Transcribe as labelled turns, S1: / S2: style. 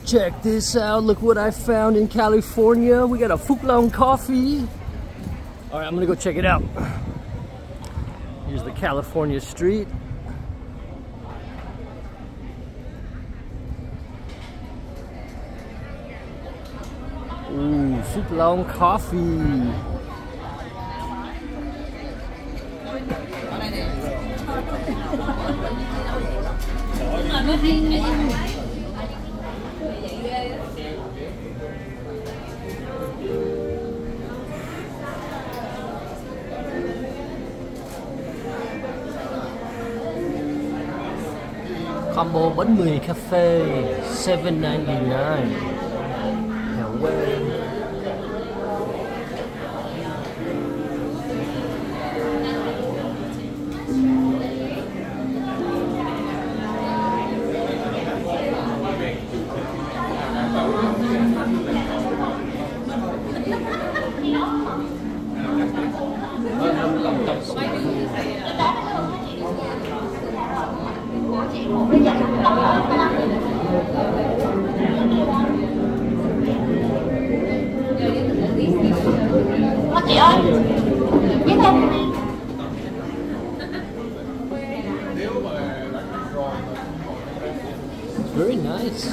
S1: Check this out. Look what I found in California. We got a Phúc coffee. All right, I'm gonna go check it out. Here's the California street. Ooh, Phúc coffee. Combo bánh mì café $7.99. Hẻo quê.
S2: Chị ơi, với em
S1: Very nice.